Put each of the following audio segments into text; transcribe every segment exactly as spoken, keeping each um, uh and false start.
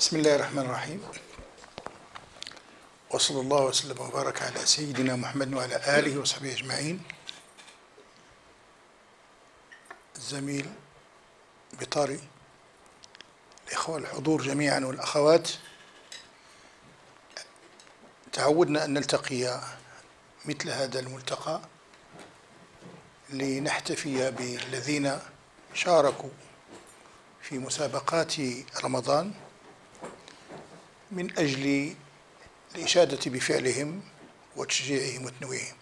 بسم الله الرحمن الرحيم، وصلى الله وسلم وبارك على سيدنا محمد وعلى آله وصحبه أجمعين. الزميل بطاري، الإخوة الحضور جميعا والأخوات، تعودنا أن نلتقي مثل هذا الملتقى لنحتفي بالذين شاركوا في مسابقات رمضان من أجل الإشادة بفعلهم وتشجيعهم وتنويعهم،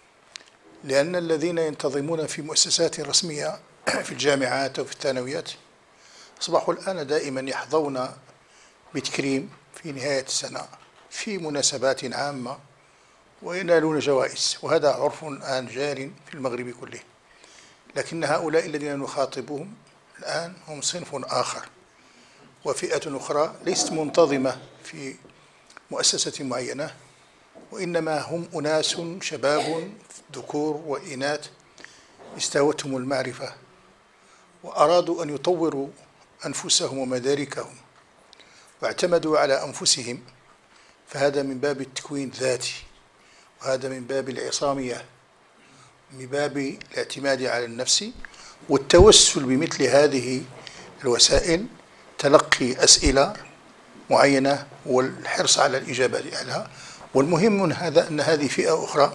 لأن الذين ينتظمون في مؤسسات رسمية في الجامعات أو في الثانويات أصبحوا الآن دائما يحظون بتكريم في نهاية السنة في مناسبات عامة وينالون جوائز، وهذا عرف الآن جار في المغرب كله. لكن هؤلاء الذين نخاطبهم الآن هم صنف آخر وفئة أخرى ليست منتظمة في مؤسسة معينة، وإنما هم أناس شباب ذكور وإناث استهوتهم المعرفة وأرادوا أن يطوروا أنفسهم ومداركهم واعتمدوا على أنفسهم، فهذا من باب التكوين الذاتي، وهذا من باب العصامية، من باب الاعتماد على النفس والتوسل بمثل هذه الوسائل، تلقي أسئلة معينة والحرص على الإجابة عليها. والمهم من هذا أن هذه فئة أخرى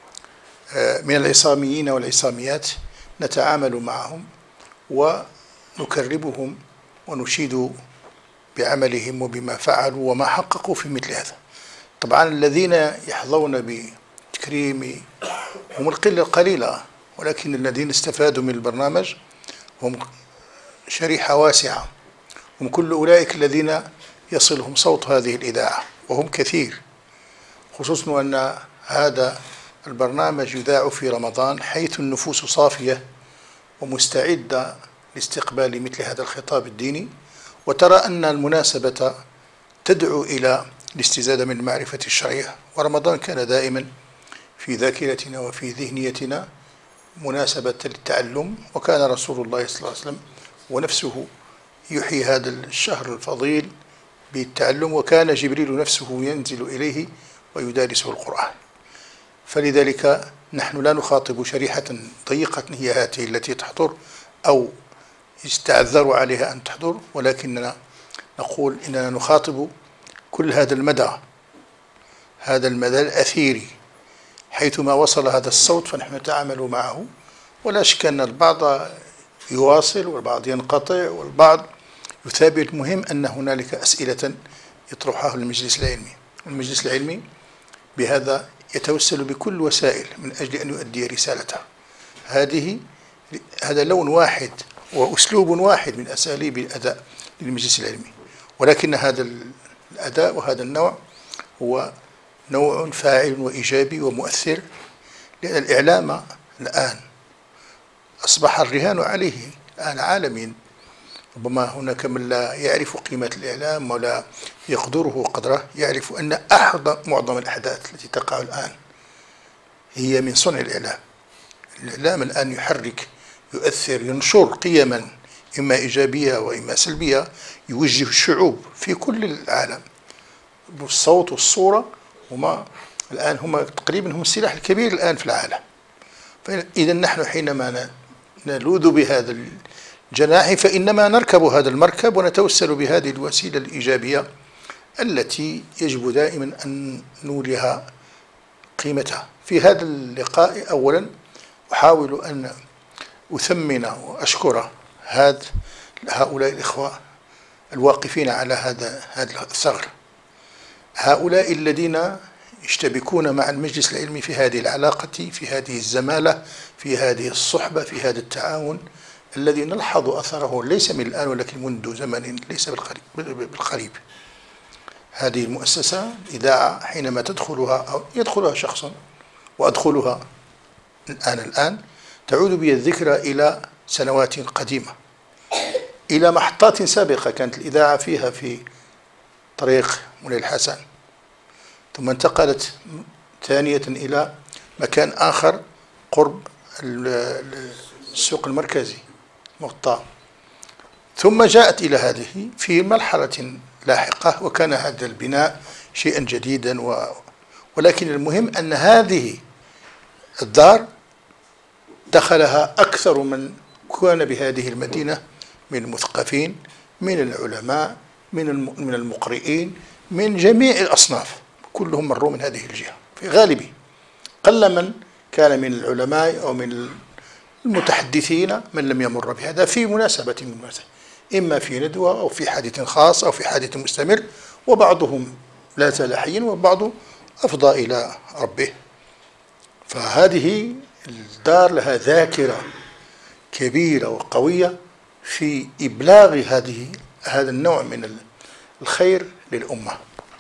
من العصاميين والعصاميات نتعامل معهم ونكرمهم ونشيد بعملهم وبما فعلوا وما حققوا في مثل هذا. طبعا الذين يحظون بتكريم هم القلة القليلة، ولكن الذين استفادوا من البرنامج هم شريحة واسعة، هم كل أولئك الذين يصلهم صوت هذه الإذاعة، وهم كثير، خصوصا أن هذا البرنامج يذاع في رمضان حيث النفوس صافية ومستعدة لاستقبال مثل هذا الخطاب الديني، وترى أن المناسبة تدعو إلى الاستزادة من المعرفة الشرعية. ورمضان كان دائما في ذاكرتنا وفي ذهنيتنا مناسبة للتعلم، وكان رسول الله صلى الله عليه وسلم ونفسه يحيي هذا الشهر الفضيل بالتعلم، وكان جبريل نفسه ينزل إليه ويدارسه القرآن. فلذلك نحن لا نخاطب شريحة ضيقة هي هذه التي تحضر أو يستعذر عليها أن تحضر، ولكننا نقول إننا نخاطب كل هذا المدى، هذا المدى الأثيري، حيثما وصل هذا الصوت فنحن نتعامل معه، ولا شك أن البعض يواصل والبعض ينقطع والبعض يثابر. المهم أن هنالك أسئلة يطرحها المجلس العلمي، والمجلس العلمي بهذا يتوسل بكل وسائل من أجل أن يؤدي رسالته. هذه هذا لون واحد وأسلوب واحد من أساليب الأداء للمجلس العلمي، ولكن هذا الأداء وهذا النوع هو نوع فاعل وإيجابي ومؤثر، لأن الإعلام الآن أصبح الرهان عليه الآن عالميا. ربما هناك من لا يعرف قيمة الإعلام ولا يقدره قدره، يعرف أن أحد معظم الأحداث التي تقع الآن هي من صنع الإعلام. الإعلام الآن يحرك، يؤثر، ينشر قيما إما إيجابية وإما سلبية، يوجه الشعوب في كل العالم بالصوت والصورة، وما الآن هم تقريبا هم السلاح الكبير الآن في العالم. فإذا نحن حينما نلوذ بهذا الجناح فإنما نركب هذا المركب ونتوسل بهذه الوسيلة الإيجابية التي يجب دائما أن نوليها قيمتها. في هذا اللقاء أولا أحاول أن أثمن وأشكر هذا هؤلاء الإخوة الواقفين على هذا هذا الثغر، هؤلاء الذين يشتبكون مع المجلس العلمي في هذه العلاقة، في هذه الزمالة، في هذه الصحبة، في هذا التعاون الذي نلحظ أثره ليس من الآن ولكن منذ زمن ليس بالقريب. هذه المؤسسة الإذاعة حينما تدخلها أو يدخلها شخص وأدخلها الآن الآن تعود بي الذكرى إلى سنوات قديمة، إلى محطات سابقة كانت الإذاعة فيها في طريق مولاي الحسن، ثم انتقلت ثانية إلى مكان آخر قرب السوق المركزي مغطى، ثم جاءت إلى هذه في مرحلة لاحقة، وكان هذا البناء شيئا جديدا و ولكن المهم أن هذه الدار دخلها أكثر من كان بهذه المدينة من المثقفين، من العلماء، من من المقرئين، من جميع الأصناف، كلهم مروا من هذه الجهة في غالبه. قل من كان من العلماء أو من المتحدثين من لم يمر بهذا في مناسبة من المناسبات، إما في ندوة أو في حادث خاص أو في حادث مستمر، وبعضهم لا زال حيا وبعض أفضى إلى ربه. فهذه الدار لها ذاكرة كبيرة وقوية في إبلاغ هذه هذا النوع من الخير للأمة.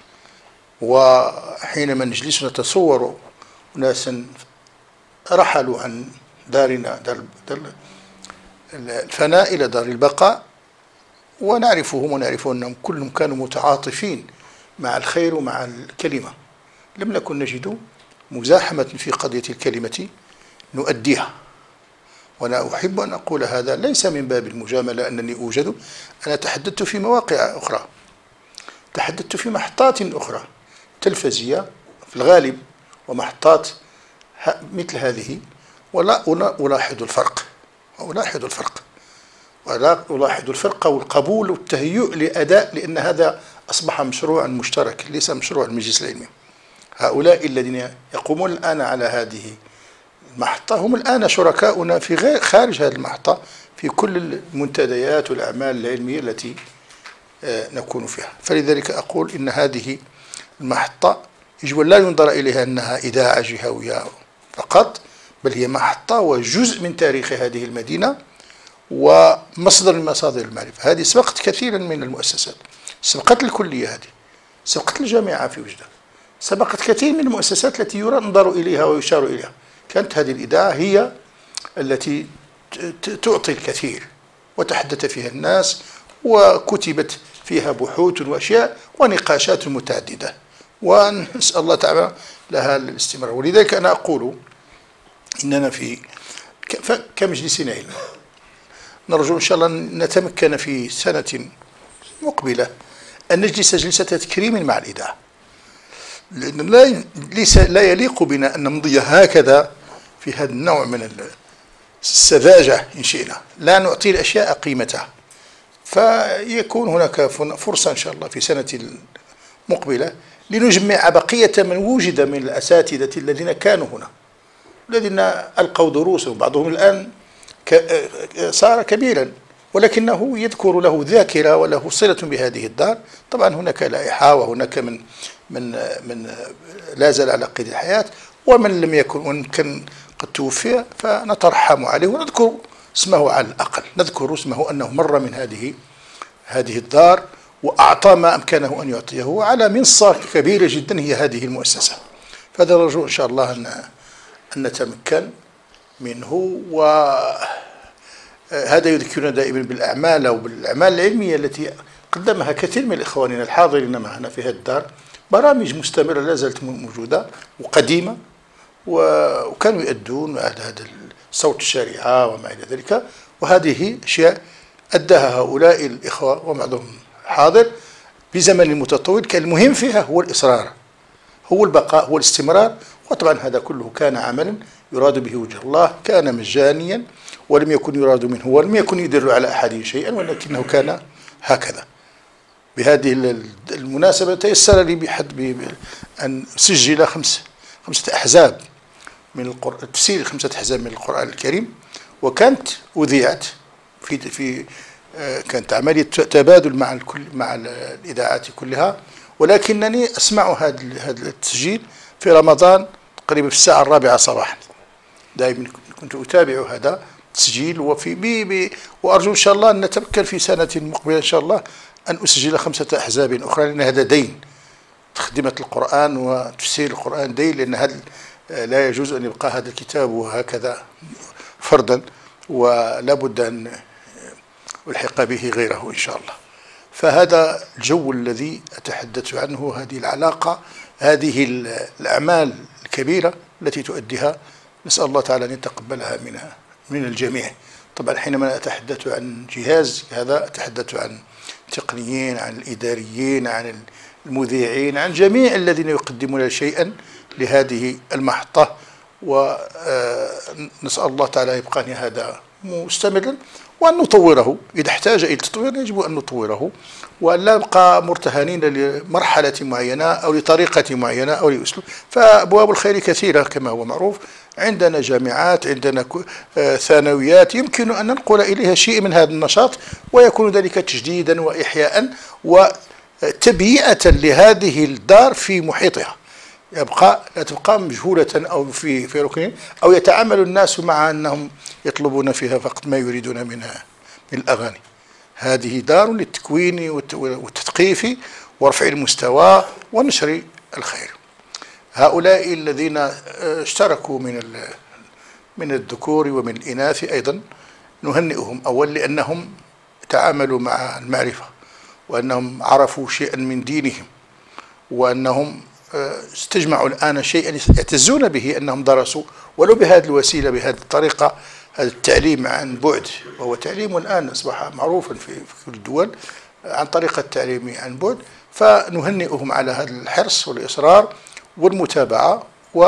وحينما نجلس نتصور ناسا رحلوا عن دارنا دار الفناء إلى دار البقاء، ونعرفهم ونعرف أنهم كلهم كانوا متعاطفين مع الخير ومع الكلمة، لم نكن نجد مزاحمة في قضية الكلمة نؤديها. وأنا أحب أن أقول هذا ليس من باب المجاملة أنني أوجد، أنا تحدثت في مواقع أخرى، تحدثت في محطات أخرى تلفزية في الغالب ومحطات مثل هذه، ولا ألاحظ الفرق ألاحظ الفرق ولا ألاحظ الفرق والقبول والتهيؤ لأداء، لأن هذا أصبح مشروعا مشترك ليس مشروع المجلس العلمي. هؤلاء الذين يقومون الآن على هذه المحطة هم الآن شركاؤنا في غير خارج هذه المحطة في كل المنتديات والأعمال العلمية التي نكون فيها. فلذلك أقول إن هذه المحطة يجب لا ينظر إليها أنها إذاعة جهوية فقط، بل هي محطة وجزء من تاريخ هذه المدينة ومصدر من مصادر المعرفة. هذه سبقت كثيرا من المؤسسات، سبقت الكلية، هذه سبقت الجامعة في وجدة، سبقت كثير من المؤسسات التي ينظر إليها ويشار إليها. كانت هذه الإذاعة هي التي تعطي الكثير وتحدث فيها الناس وكتبت فيها بحوث وأشياء ونقاشات متعددة، ونسأل الله تعالى لها الاستمرار. ولذلك أنا أقول إننا في كمجلسنا علم نرجو إن شاء الله نتمكن في سنة مقبلة أن نجلس جلسة تكريم مع الإذاعة، لأن لا ليس لا يليق بنا أن نمضي هكذا في هذا النوع من السذاجة إن شئنا، لا نعطي الأشياء قيمتها. فيكون هناك فرصة إن شاء الله في سنة مقبلة لنجمع بقية من وجد من الأساتذة الذين كانوا هنا، الذين ألقوا دروسهم، بعضهم الآن صار كبيرا ولكنه يذكر له ذاكرة وله صلة بهذه الدار. طبعا هناك لائحة وهناك من من من لا زال على قيد الحياة، ومن لم يكن وإن كان قد توفي فنترحم عليه ونذكر اسمه على الأقل، نذكر اسمه أنه مر من هذه هذه الدار وأعطى ما أمكنه أن يعطيه على منصة كبيرة جدا هي هذه المؤسسة. فهذا نرجو إن شاء الله أن أن نتمكن منه. وهذا يذكرنا دائما بالأعمال أو بالأعمال العلمية التي قدمها كثير من إخواننا الحاضرين معنا في هذه الدار، برامج مستمرة لا زالت موجودة وقديمة، وكانوا يؤدون هذا صوت الشريعة وما إلى ذلك. وهذه أشياء أداها هؤلاء الإخوة وبعضهم حاضر بزمن متطول، كان المهم فيها هو الإصرار، هو البقاء، هو الاستمرار. وطبعا هذا كله كان عملا يراد به وجه الله، كان مجانيا ولم يكن يراد منه ولم يكن يدل على أحد شيئا، ولكنه كان هكذا. بهذه المناسبة تيسر لي بحد أن أسجل خمس خمسة أحزاب من القرآن، تفسير خمسة أحزاب من القرآن الكريم، وكانت أذيعت في في كانت عملية تبادل مع الكل مع الإذاعات كلها، ولكنني أسمع هذا هذا التسجيل في رمضان تقريبا في الساعة الرابعة صباحا. دائما كنت أتابع هذا التسجيل، وفي بي بي وأرجو إن شاء الله أن نتمكن في سنة مقبلة إن شاء الله أن أسجل خمسة أحزاب أخرى، لأن هذا دين، تخدمة القرآن وتفسير القرآن دين، لأن هذا لا يجوز أن يبقى هذا الكتاب هكذا فردا، ولا بد أن ألحق به غيره إن شاء الله. فهذا الجو الذي أتحدث عنه، هذه العلاقة، هذه الأعمال الكبيرة التي تؤديها، نسأل الله تعالى أن يتقبلها منها من الجميع. طبعا حينما أتحدث عن جهاز هذا أتحدث عن التقنيين، عن الإداريين، عن المذيعين، عن جميع الذين يقدمون شيئا لهذه المحطة. ونسأل الله تعالى يبقى هذا مستمرا، وأن نطوره إذا احتاج إلى التطوير يجب أن نطوره، وأن لا نبقى مرتهنين لمرحلة معينة أو لطريقة معينة أو لأسلوب. فأبواب الخير كثيرة كما هو معروف، عندنا جامعات، عندنا ثانويات يمكن أن ننقل إليها شيء من هذا النشاط، ويكون ذلك تجديدا وإحياء وتبيئة لهذه الدار في محيطها، يبقى لا تبقى مجهولة أو في في ركن، أو يتعامل الناس مع أنهم يطلبون فيها فقط ما يريدون منها من الأغاني. هذه دار للتكوين والتثقيف ورفع المستوى ونشر الخير. هؤلاء الذين اشتركوا من من الذكور ومن الإناث أيضا نهنئهم، أولا لأنهم تعاملوا مع المعرفة، وأنهم عرفوا شيئا من دينهم، وأنهم استجمعوا الآن شيئا يعتزون به أنهم درسوا ولو بهذه الوسيلة بهذه الطريقة. هذا التعليم عن بعد، وهو تعليم الآن أصبح معروفا في كل الدول عن طريقة التعليم عن بعد، فنهنئهم على هذا الحرص والإصرار والمتابعة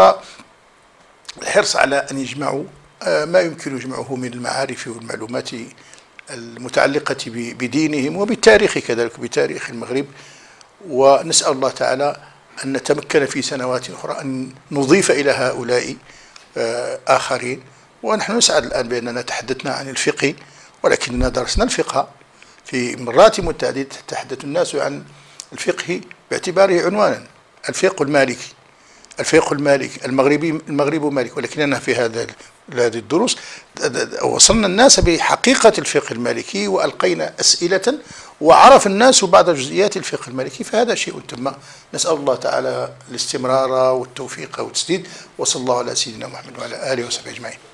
والحرص على أن يجمعوا ما يمكن جمعه من المعارف والمعلومات المتعلقة بدينهم وبالتاريخ، كذلك بتاريخ المغرب. ونسأل الله تعالى أن نتمكن في سنوات أخرى أن نضيف إلى هؤلاء آخرين. ونحن نسعد الآن بأننا تحدثنا عن الفقه، ولكننا درسنا الفقه في مرات متعددة. تحدث الناس عن الفقه باعتباره عنوانا، الفقه المالكي، الفقه المالكي المغربي، المغرب مالك، ولكننا في هذا هذه الدروس وصلنا الناس بحقيقة الفقه المالكي، وألقينا أسئلة وعرف الناس بعض جزئيات الفقه المالكي، فهذا شيء تم. نسأل الله تعالى الاستمرار والتوفيق والتسديد، وصلى الله على سيدنا محمد وعلى آله وصحبه أجمعين.